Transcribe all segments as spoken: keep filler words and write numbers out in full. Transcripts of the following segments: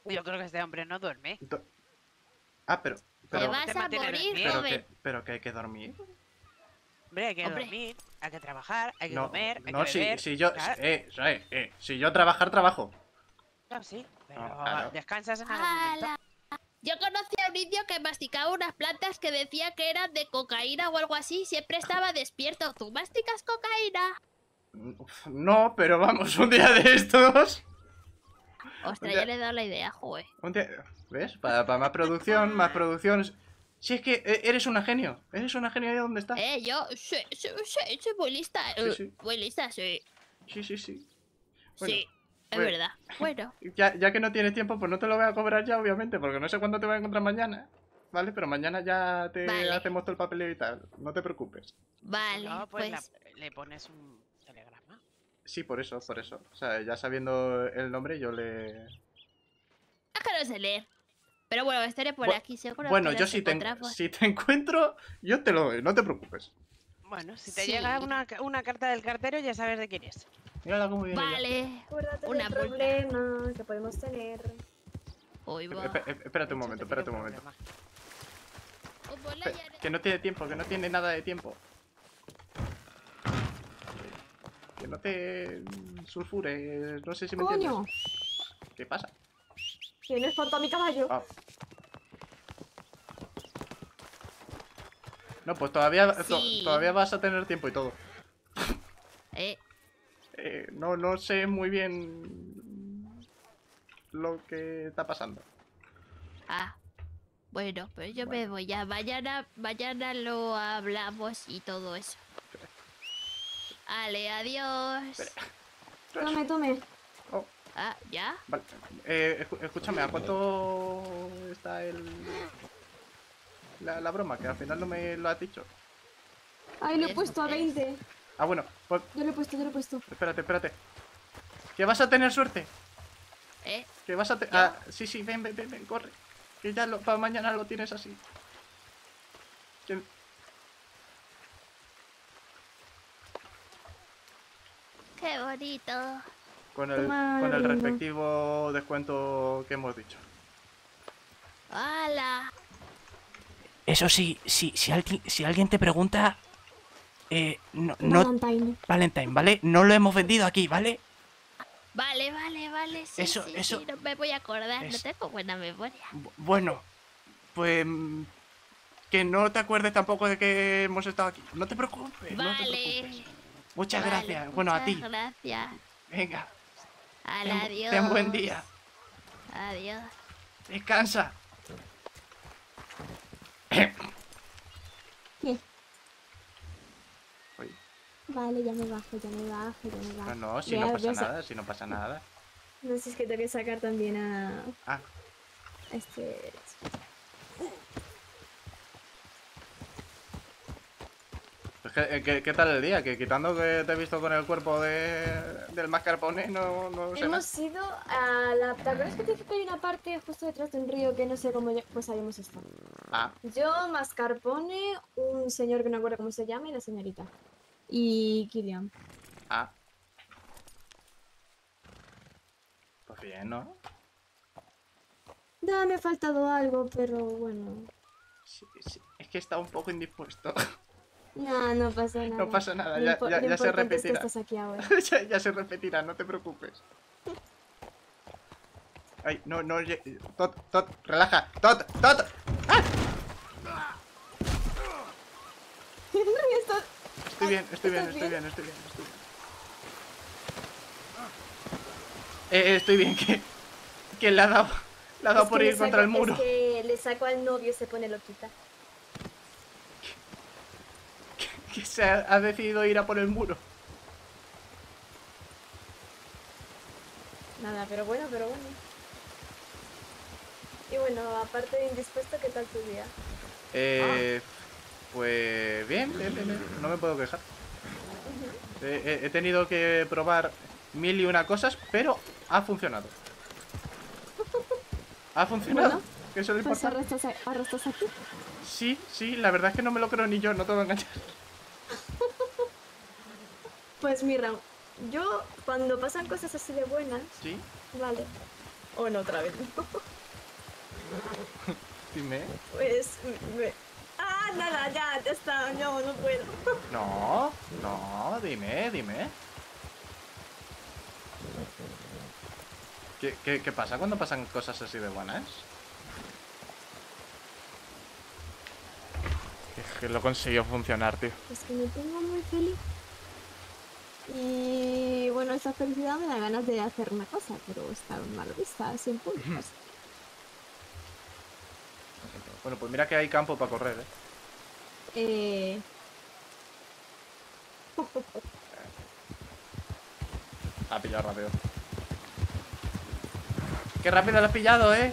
Yo creo que este hombre no duerme. Do- Ah, pero... Te pero vas te a mantiene morir, despierto. pero, que, joven. pero que hay que dormir. Hombre, hay que Hombre. dormir, hay que trabajar, hay que No, comer, hay no, que si, beber. si yo... Claro, Eh, eh, eh, si yo trabajar, trabajo. claro, sí, pero No, claro. descansas en algún momento. ¡Hala! Yo conocí a un indio que masticaba unas plantas que decía que eran de cocaína o algo así. Siempre estaba despierto. ¿Tú masticas cocaína? Uf, no, pero vamos, un día de estos... Ostras, Ya- ya le he dado la idea, joder. un día- ¿Ves? Para, para más producción, más producción... Si es que eh, eres una genio. Eres una genio ahí donde estás. Eh, yo soy, soy, soy, soy muy lista. Sí, eh, sí. Muy lista, sí. Sí, sí, sí. Bueno, Sí, es pues- verdad. Bueno, Ya, ya que no tienes tiempo, pues no te lo voy a cobrar ya, obviamente, porque no sé cuándo te voy a encontrar mañana. ¿Vale? Pero mañana ya te Vale. hacemos todo el papeleo y tal. No te preocupes. vale, No, pues, pues... la- le pones un telegrama. Sí, por eso, por eso. O sea, ya sabiendo el nombre, yo le... Es que no sé leer. Pero bueno, estaré por Bu- aquí, seguro Bueno, que yo nos si te, en- encontramos. si te encuentro, yo te lo doy, no te preocupes. Bueno, si te Sí. llega una, ca- una carta del cartero, ya sabes de quién es. Mírala cómo viene ella. Vale. Acuérdate Una del multa. problema que podemos tener. Uy, va. Espe- espe- Espérate un Eso momento, te tiene espérate un momento. problema. Un bola Espe- ya- Que no tiene tiempo, que no tiene nada de tiempo. Que no te sulfures, no sé si me ¡Coño! entiendes. ¿Qué pasa? ¿Quién espantó a mi caballo? Ah. No, pues todavía, to- Sí. todavía vas a tener tiempo y todo. Eh, Eh, no, no sé muy bien lo que está pasando. ah. Bueno, pues yo me voy ya. Mañana, mañana lo hablamos y todo eso. Ale, adiós. Tome, tome. Oh, Ah, ¿ya? vale. Eh, escu- escúchame, ¿a cuánto está el la, la broma? Que al final no me lo has dicho. Ay, lo he Eso puesto a es. veinte. Ah, bueno, pues Yo lo he puesto, yo lo he puesto. espérate, espérate. Que vas a tener suerte. Eh, Que vas a tener... ¿Yo? Ah, sí, sí, ven, ven, ven, ven, corre. Que ya lo, para mañana lo tienes así. Que- qué bonito. Con el, Toma, con el lindo. respectivo descuento que hemos dicho. ¡Hala! Eso sí, si, si, alguien, si alguien te pregunta, eh, no, no, Valentine. Valentine, ¿vale? No lo hemos vendido aquí, ¿vale? Vale, vale, vale. Sí, Eso, sí, eso. sí, no me voy a acordar. Es- No tengo buena memoria. Bu- Bueno, pues... mm, que no te acuerdes tampoco de que hemos estado aquí. No te preocupes, no te Vale. preocupes. Muchas Vale, gracias. Bueno, a ti. muchas gracias. Venga, Al ten, adiós. ten buen día. Adiós. Descansa. ¿Qué? Oye, Vale, ya me bajo, ya me bajo, ya me bajo. no, no, si Voy no a- pasa voy a sa- nada, si no pasa nada. No sé, es que tengo que sacar también a... Ah, Este... pues ¿qué, qué, qué tal el día? Que quitando que te he visto con el cuerpo de, del mascarpone, no, no sé Hemos ido a la... ¿Te acuerdas que te dije que hay una parte justo detrás de un río que no sé cómo... lle- Pues ahí hemos estado. Ah, Yo, Mascarpone, un señor que no acuerdo cómo se llama y la señorita. Y Killian. ah. Pues bien, ¿no? Da, me ha faltado algo, pero bueno. Sí, sí, es que está un poco indispuesto. No, no pasa nada. No pasa nada, Lo ya, impo- ya, lo ya se importante es que repetirá. estás aquí ahora. ya, ya se repetirá, no te preocupes. Ay, no, no, ye- Tot, Tot, relaja, Tot, Tot. Esto- Estoy bien, estoy bien, ¿Estás estoy bien? bien, estoy bien, estoy bien. Eh, eh, estoy bien, que, que le ha dado, le ha dado es por que ir le contra el saco- muro. Es que le saco al novio y se pone loquita. Que se ha, ha decidido ir a por el muro. Nada, pero bueno, pero bueno. Y bueno, aparte de indispuesto, ¿qué tal tu día? Eh, pues bien, bien, bien, bien, no me puedo quejar. Eh, he- he tenido que probar mil y una cosas, pero ha funcionado. Ha funcionado. Bueno, que eso es lo Pues importante. arrastras, a- arrastras aquí. Sí, sí, la verdad es que no me lo creo ni yo, no te voy a engañar. Pues mira, yo cuando pasan cosas así de buenas, Sí, vale, O no, otra vez. Dime. Pues... me- Ah, nada, ya, ya está. No, no puedo. No, no, dime, dime. ¿Qué, qué, qué pasa cuando pasan cosas así de buenas? Es que lo consiguió funcionar, tío. Es que me pongo muy feliz. Y bueno, esa felicidad me da ganas de hacer una cosa, pero está mal vista, sin puntos. Bueno, pues mira que hay campo para correr, ¿eh? Eh... Ha pillado rápido. ¡Qué rápido lo has pillado, eh!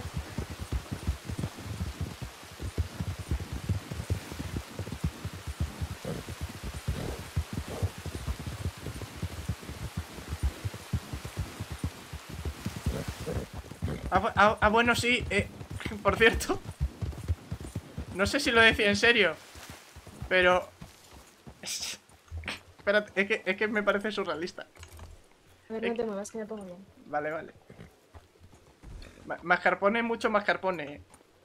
Ah, bu- ah, ah, bueno, sí. Eh, por cierto. No sé si lo decía en serio. Pero... Espérate, es que, es que me parece surrealista. A ver, no te muevas, que me pongo bien. Vale, vale. Ma- Mascarpone, mucho mascarpone.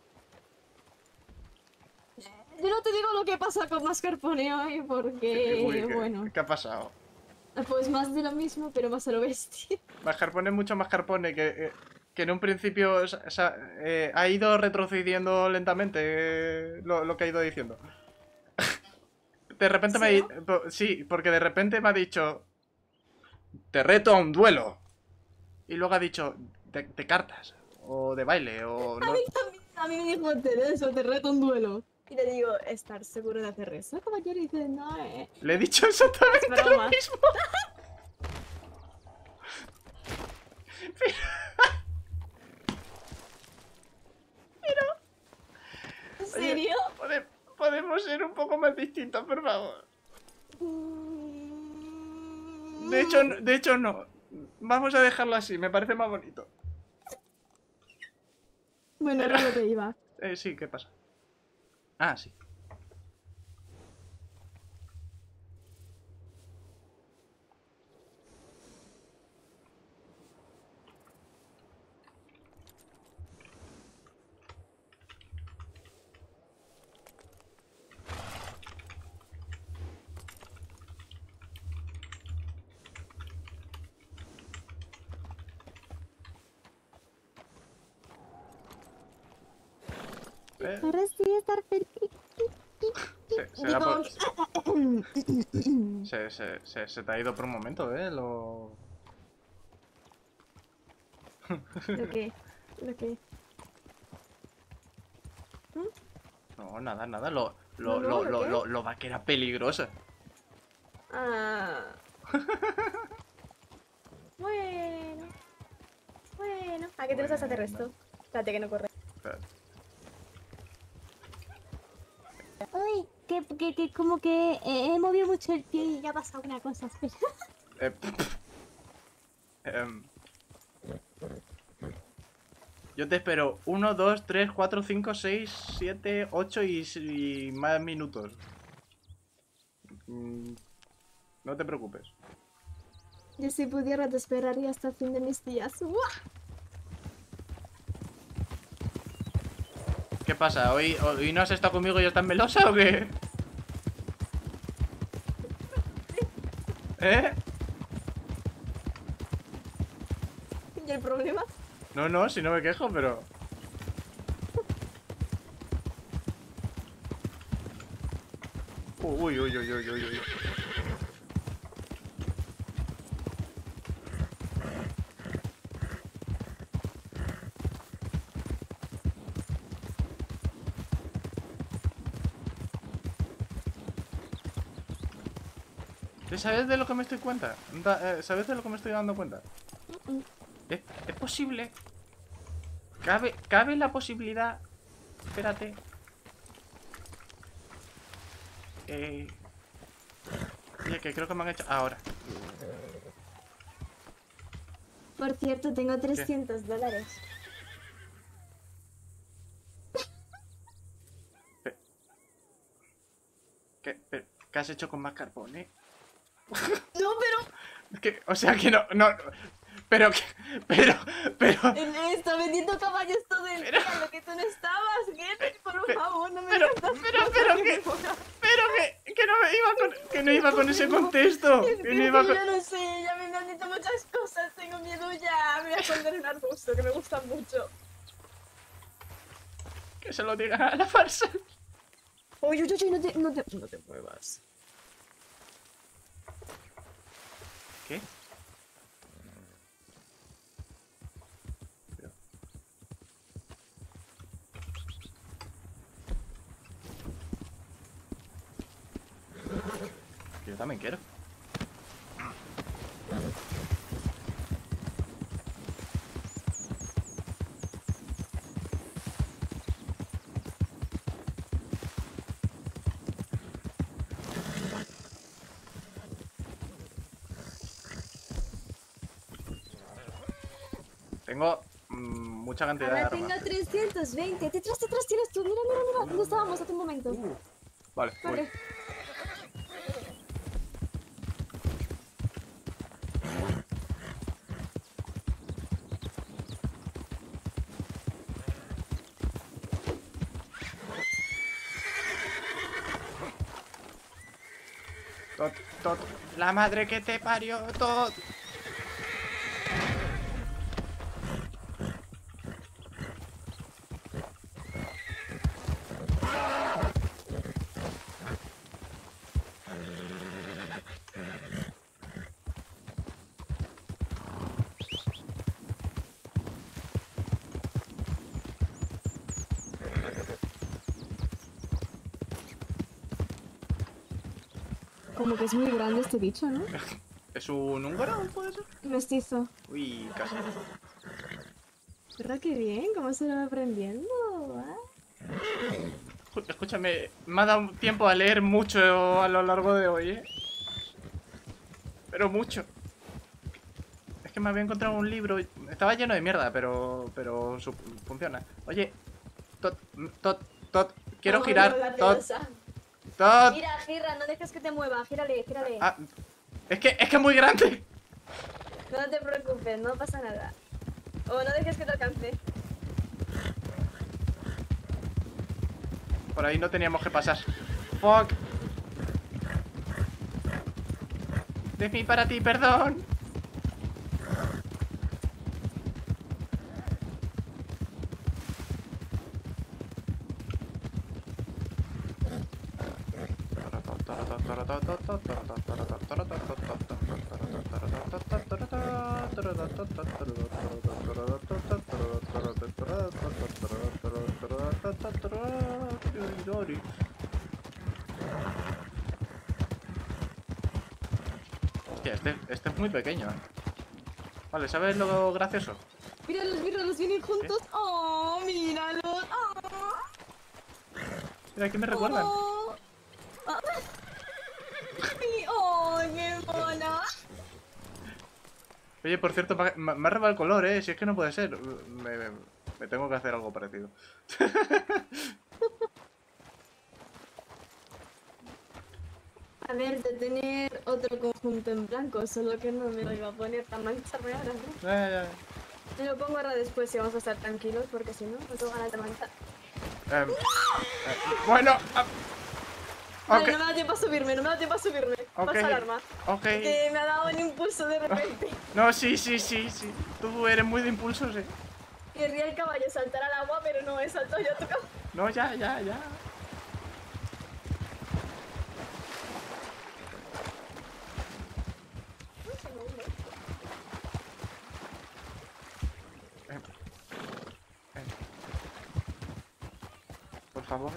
Yo no te digo lo que pasa con mascarpone hoy, porque... Uy, ¿qué, bueno, ¿qué ha pasado? pues más de lo mismo, pero más a lo bestia. Mascarpone, mucho mascarpone. Que, eh, que en un principio sa- sa- eh, ha ido retrocediendo lentamente eh, lo, lo que ha ido diciendo. De repente me ha ¿Sí, di- po- Sí, porque de repente me ha dicho... Te reto a un duelo. Y luego ha dicho... De, de cartas. O de baile. O no... A mí me dijo, te de eso, te reto un duelo. Y le digo, ¿estar seguro de hacer eso, caballero? Y dice, no, eh. Le he dicho exactamente Es broma. lo mismo. ¿En serio? Pode- podemos ser un poco más distintos, por favor. De hecho, no- de hecho no. Vamos a dejarlo así, me parece más bonito. Bueno, era lo que iba. Eh, sí, ¿qué pasa? Ah, sí. Eh, Ahora sí estar feliz. se, se, da por- se, se, se- se te ha ido por un momento, ¿eh? Lo... ¿Lo qué? ¿Lo qué? No, nada, nada. Lo, lo, No, no, lo, ¿lo lo, qué? lo, lo va que era peligrosa. Ah. Bueno. Bueno. ¿A qué te vas a hacer esto? Espérate que no corre. Espérate. Uy, que, que, que como que eh, he movido mucho el pie y ya ha pasado una cosa, espera. Eh, em, yo te espero uno, dos, tres, cuatro, cinco, seis, siete, ocho y, y más minutos. Mm, no te preocupes. Yo si pudiera te esperaría hasta el fin de mis días. ¡Buah! ¿Qué pasa? ¿Hoy, ¿Hoy no has estado conmigo y ya estás melosa o qué? ¿Eh? ¿Y el problema? No, no, si no me quejo, pero... Uy, uy, uy, uy, uy, uy. ¿Sabes de lo que me estoy cuenta? Da- eh, ¿Sabes de lo que me estoy dando cuenta? ¿Es, es posible? ¿Cabe, ¿Cabe la posibilidad? Espérate. Eh... Oye, que creo que me han hecho... Ahora. Por cierto, tengo trescientos dólares. ¿Qué, pero- ¿qué has hecho con mascarpone? No, pero... Que, o sea que no, no... Pero, que- pero, pero, En esto, vendiendo caballos todo el Pero- día, lo que tú no estabas, Gary, por pero- favor, no me pero- digas pero- cosas pero que que- me mola. pero que, que no me iba con, que no iba con ese contexto. Es Que que no iba con... yo no sé, ya me han dicho muchas cosas, tengo miedo ya. Me voy a poner un arbusto que me gusta mucho. Que se lo digan a la farsa. Oye, oye, oye, no te, no te, no te muevas. ¿Qué? Yo también quiero. Tengo mm, mucha cantidad de Ahora armas. tengo trescientos veinte. Detrás, detrás tienes tú. Mira, mira, mira. ¿Dónde estábamos hace un momento? Uh, vale, voy. Corre. Tot, tot, la madre que te parió, tot. Como que es muy grande este bicho, ¿no? ¿Es un húngaro, puede ser? Mestizo. Uy, casi. ¿Verdad que bien? ¿Cómo se lo va aprendiendo? ¿Eh? Escu- Escúchame, me ha dado tiempo a leer mucho a lo largo de hoy, ¿eh? Pero mucho. Es que me había encontrado un libro, estaba lleno de mierda, pero pero su- funciona. Oye, Tot, Tot, Tot, quiero Oh, girar, no, la Tot, pelosa. Tot. Mira, gira, no dejes que te mueva. Gírale, gírale. Ah, es que es que es muy grande. No te preocupes, no pasa nada. O no dejes que te alcance. Por ahí no teníamos que pasar. Fuck. De mí para ti, perdón. Hostia, este, este es muy pequeño, ¿eh? Vale, ¿sabes lo gracioso? Míralos, míralos, vienen juntos. Oh, míralos. Oh, Mira, aquí me recuerdan. oh. Ah. Ay, oh, qué mono. Oye, por cierto, me, me, me ha robado el color, ¿eh? Si es que no puede ser. Me, me, me tengo que hacer algo parecido. A ver, de tener otro conjunto en blanco, solo que no me lo iba a poner tan mancharme ahora, ¿no? Ya, ya, ya. Me lo pongo ahora después y vamos a estar tranquilos, porque si no, no tengo ganas de manchar. Em, eh, bueno, ah, Vale, ok, no me da tiempo a subirme, no me da tiempo a subirme. Ok. Pasa el arma. ok. Que me ha dado un impulso de repente. No, sí, sí, sí, sí. Tú eres muy de impulsos, eh. Querría el caballo saltar al agua, pero no, he saltado yo a tu caballo. No, ya, ya, ya. Em, em. Por favor.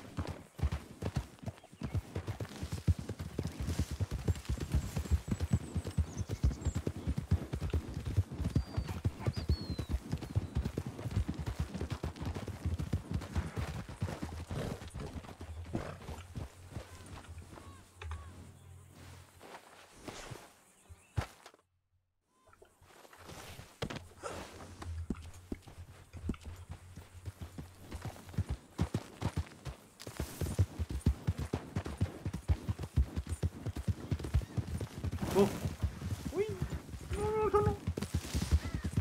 Uh. Uy. No, no, no, no.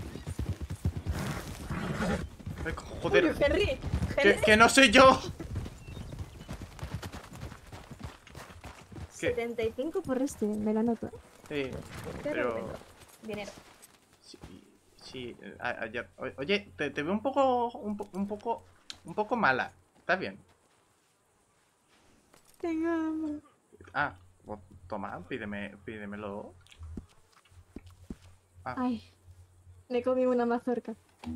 Joder, Uy, Henry. que, Henry. que no soy yo. ¿Qué? setenta y cinco por este, me la noto. Sí, Te pero... recomiendo. Dinero. Sí, sí, a- ayer... o- Oye, te, te veo un poco, un, po- un poco, un poco mala. ¿Estás bien? Tengo hambre. Ah, pues toma, pídeme, pídemelo. Ah. Ay, me comí una mazorca.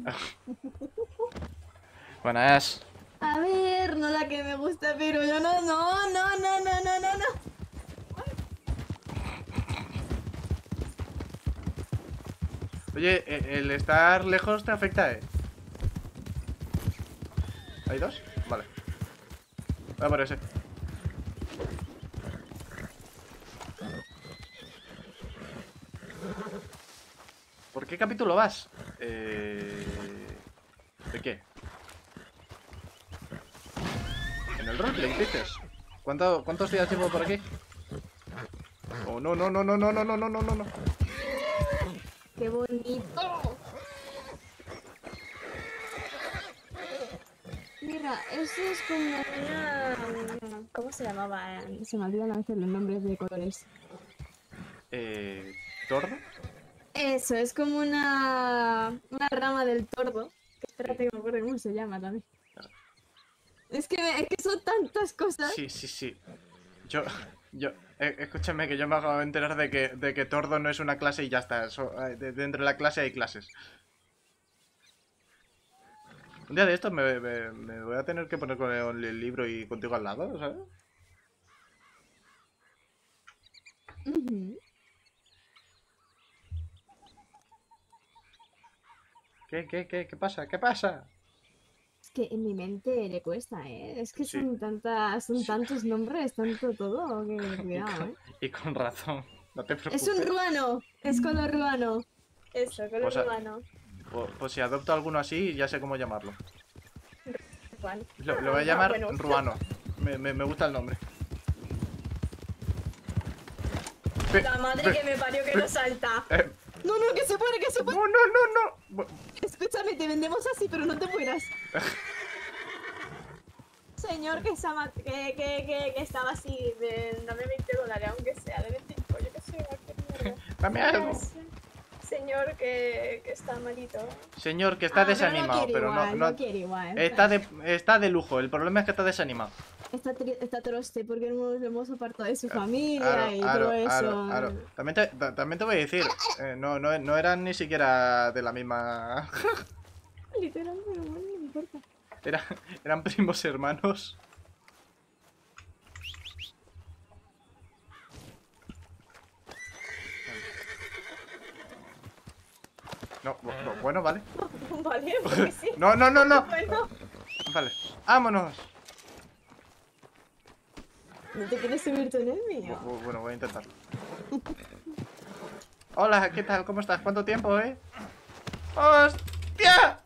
Buenas. A ver, no la que me gusta, pero yo no, no, no, no, no, no, no, no. Oye, e- el estar lejos te afecta, ¿eh? ¿Hay dos? Vale. Voy a por ese. ¿Por qué capítulo vas? Eh... ¿De qué? ¿En el roleplay, dices? ¿Cuánto, ¿Cuántos días llevo por aquí? Oh, no, no, no, no, no, no, no, no, no, no. ¡Qué bonito! Mira, eso es como una... ¿Cómo se llamaba? Se me olvidan a veces los nombres de colores. Eh... ¿Tordo? Eso, es como una... una rama del tordo. Que espérate que me acuerdo cómo se llama también. Es que, me- es que son tantas cosas. Sí, sí, sí. Yo... Yo... eh, escúchame que yo me acabo de enterar de que, de que Tordo no es una clase y ya está. So- eh, de- dentro de la clase hay clases. Un día de estos me, me- me voy a tener que poner con el, el libro y contigo al lado, ¿sabes? Ujú. ¿Qué, qué, qué, qué pasa? ¿Qué pasa? Es que en mi mente le cuesta, ¿eh? Es que Sí. son tantas, son Sí. tantos nombres, tanto todo, que Y cuidado, con, ¿eh? y con razón. No te preocupes. Es un ruano, es color ruano. Eso, color Pues a- ruano. Pues, pues si adopto alguno así, ya sé cómo llamarlo. Ruano. Lo, lo voy a Ah, llamar bueno. Ruano. Me, me, me gusta el nombre. Pe- La madre pe- que me parió que no salta. eh, No, no, que se muere, que se no, muere. no, no, no. Bu- Escúchame, te vendemos así, pero no te mueras. Señor, que, estaba, que, que, que, que estaba así, de, dame veinte dólares, aunque sea de veinticinco, yo que sé, cualquier mierda. Dame algo. Es- Señor, que, que está malito. Señor, que está Ah, pero desanimado, quiere pero igual, no, no. quiere igual. Está de, está de lujo. El problema es que está desanimado. Está, tri- está troste porque hemos, hemos apartado de su familia Claro, y claro, todo eso. claro, claro. También te, ta- también te voy a decir, eh, no, no, no eran ni siquiera de la misma. Literal, pero bueno, no me importa. Era- eran primos hermanos. No, bu- bu- bueno, vale. Vale, porque sí. No, no, no, no. Bueno, Vale, vámonos. ¿no te quieres subir tú en el mío? Bu- bu- Bueno, voy a intentarlo. Hola, ¿qué tal? ¿Cómo estás? ¿Cuánto tiempo, eh? ¡Hostia!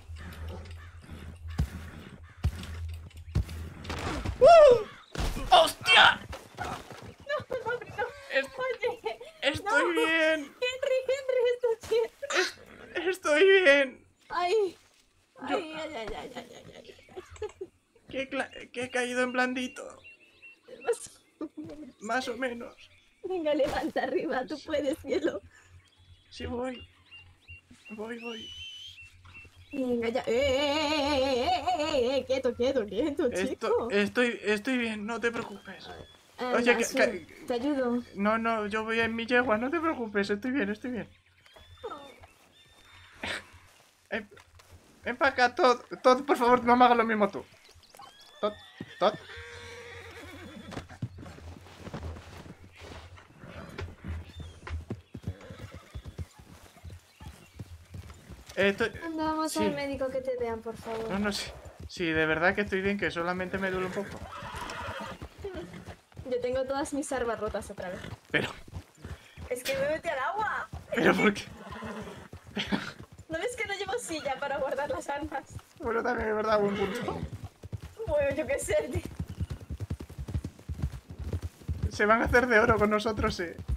¡Uh! ¡Hostia! No, pobre, no. Es- Oye, Estoy no. bien. Henry, Henry, estás bien. Estoy bien. Ay. Ay, ay, ay, ay, ay, ay, ay, ay. Que, he cla- que he caído en blandito. Vas- Más o menos. Venga, levanta arriba, tú puedes, cielo. Sí, voy. Voy, voy. Venga, ya. ¡Eh, eh, eh, eh, eh, eh! Quieto, quieto, quieto, Esto, chico. estoy, estoy bien, no te preocupes. Anda, oye, que- sube, que- te ayudo. No, no, yo voy en mi yegua, no te preocupes, estoy bien, estoy bien. Ven, ven para acá, Todd. Todd, por favor, no me hagas lo mismo tú. Todd, Todd. Eh, estoy- Anda, vamos sí. al médico que te vean, por favor. No, no, sí, sí, de verdad que estoy bien, que solamente me duele un poco. Yo tengo todas mis armas rotas otra vez. Pero, Es que me metí al agua. pero, ¿por qué? ¿No ves que no llevo silla para guardar las armas? Bueno, también es verdad, buen punto. Bueno, yo qué sé, tío. Se van a hacer de oro con nosotros, eh.